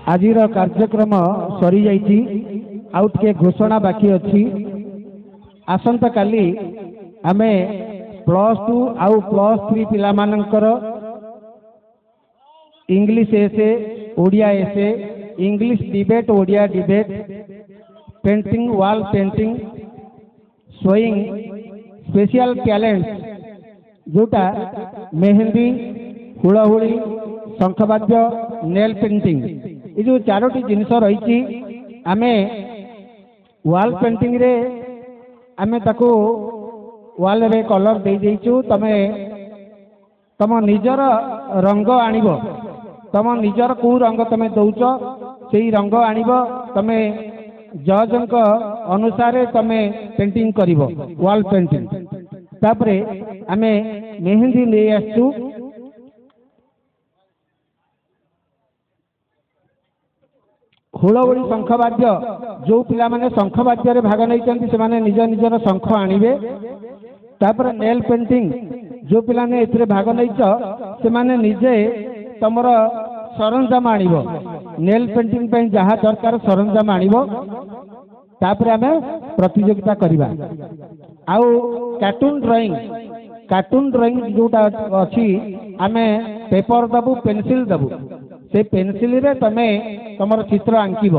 आजिर कार्यक्रम सरी जाइछि आउ टिके घोषणा बाकी अछि। आसंता काली आमे +2 आउ +3 पिला मानकर English essay Odia essay English debate Odia debate painting wall painting sewing special talent जोटा मेहंदी हुड़ाहुड़ी शंखवाद्य नेल पेंटिंग ये जो चारोटी जिनस रही आमे वॉल पेंटिंग रे आमे ताको वॉल रे कलर दे देइछु। तमे तम निजर रंग आनिबो तम निजर को रंग तमे दउछ सेही रंग आनिबो तमे जजंक अनुसार तमे पेंटिंग करिवो वॉल पेंटिंग। तापरे आमे मेहंदी ले आसछु हुड़हुड़ी शंखवाद्य जो पिला माने शंखवाद्य रे भाग नहीं से माने निज निजर शंख आनिबे। तापर नेल पेंटिंग जो पिला ने एथरे भाग नहीं से माने निजे तमर सरंजाम आनिबो नेल पेंटिंग पे जहाँ दरकार सरंजाम आनिबो। तापर आमे प्रतियोगिता करिबा। आउ कार्टून ड्राइंग जोटा अछि आमे पेपर दबु पेंसिल दबु से पेंसिल रे तमे तमर चित्र आंकिबो।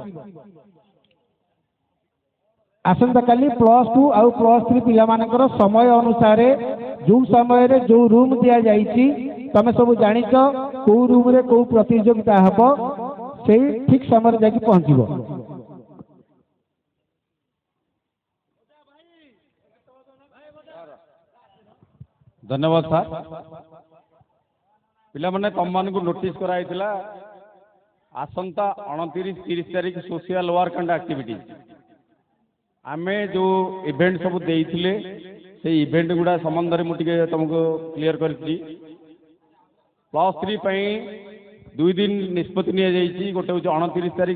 आसंता काली +2 आउ +3 पिला मानकर समय अनुसार जो समय रे जो रूम दिया जाइछि तमे सब जानिछ को रूम रे को प्रतियोगिता हबो से ठीक समय जाके पहुंचीबो। धन्यवाद सर। पिला माने तम मान को नोटिस कराइथिला आसंता 29-30 तारीख सोशल वर्क एंड एक्टिविटी आमे जो इवेंट सब देइथिले से इवेंट गुडा संबंध रे मुटिके तुमको क्लियर करछि। +3 पई 2 दिन निष्पत्ति निया जाइछि। गोटे 29 तारीख